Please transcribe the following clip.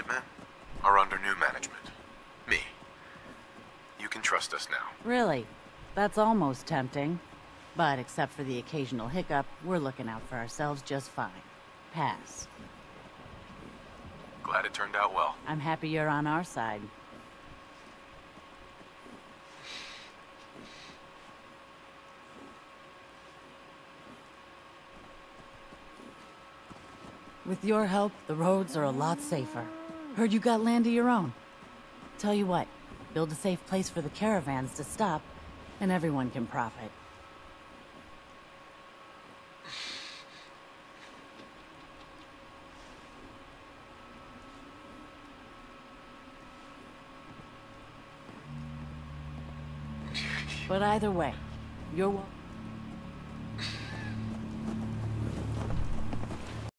Minutemen are under new management. Me. You can trust us now. Really? That's almost tempting. But except for the occasional hiccup, we're looking out for ourselves just fine. Pass. Glad it turned out well. I'm happy you're on our side. With your help, the roads are a lot safer. Heard you got land of your own. Tell you what, build a safe place for the caravans to stop, and everyone can profit. But either way, you're welcome.